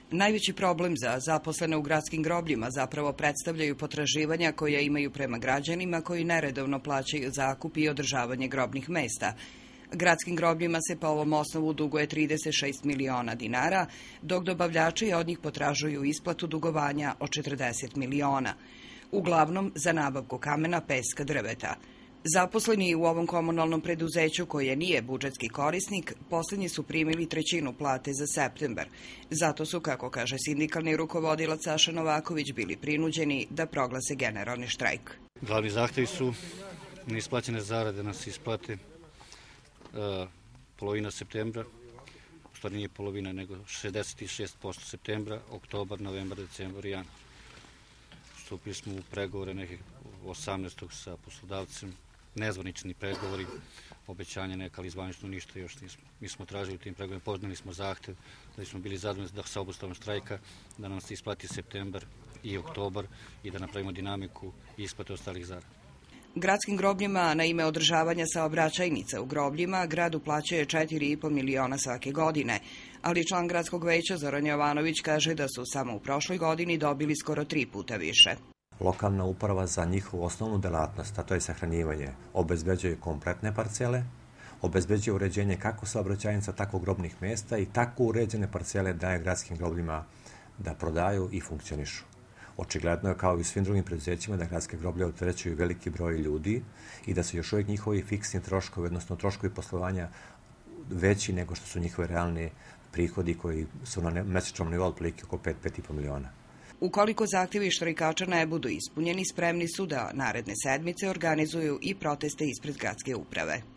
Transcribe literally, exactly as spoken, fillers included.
Najveći problem za zaposlene u gradskim grobljima zapravo predstavljaju potraživanja koja imaju prema građanima koji neredovno plaćaju zakup i održavanje grobnih mesta. Gradskim grobljima se po ovom osnovu duguje trideset šest miliona dinara, dok dobavljači od njih potražuju isplatu dugovanja od četrdeset miliona. Uglavnom za nabavku kamena, peska, drveta. Zaposleni u ovom komunalnom preduzeću, koje nije budžetski korisnik, poslednji su primili trećinu plate za septembar. Zato su, kako kaže sindikalni rukovodilac Saša Novaković, bili prinuđeni da proglase generalni štrajk. Glavni zahtevi su neisplaćene zarade da se isplate polovina septembra, u stvari nije polovina, nego šezdeset šest posto septembra, oktobar, novembar, decembar i januar. Stupili smo u pregovore nekih osamnaestog sa poslodavcem, nezvanični pregovori, obećanja neka, ali zvanično ništa još nismo. Mi smo tražili u tim pregovorima, podneli smo zahtev da smo bili zadovoljni da sa obustavom štrajka, da nam se isplati septembar i oktobar i da napravimo dinamiku i isplate ostalih zarada. Gradskim grobljima na ime održavanja saobraćajnica u grobljima grad uplaćuje četiri i po miliona svake godine, ali član gradskog veća Zoran Jovanović kaže da su samo u prošloj godini dobili skoro tri puta više. Lokalna uprava za njihovu osnovnu delatnost, a to je sahranjivanje, obezbeđuje kompletne parcele, obezbeđuje uređenje kako saobraćajnica, tako grobnih mesta i tako uređene parcele daje gradskim grobljima da prodaju i funkcionišu. Očigledno je, kao i u svim drugim preduzećima, da gradske groblje opterećuju veliki broj ljudi i da su još uvijek njihovi fiksni troškovi, odnosno troškovi poslovanja, veći nego što su njihove realni prihodi koji su na mesečnom nivou otprilike oko pet do pet i po miliona. Ukoliko zahtjevi štrajkača ne budu ispunjeni, spremni su da naredne sedmice organizuju i proteste ispred gradske uprave.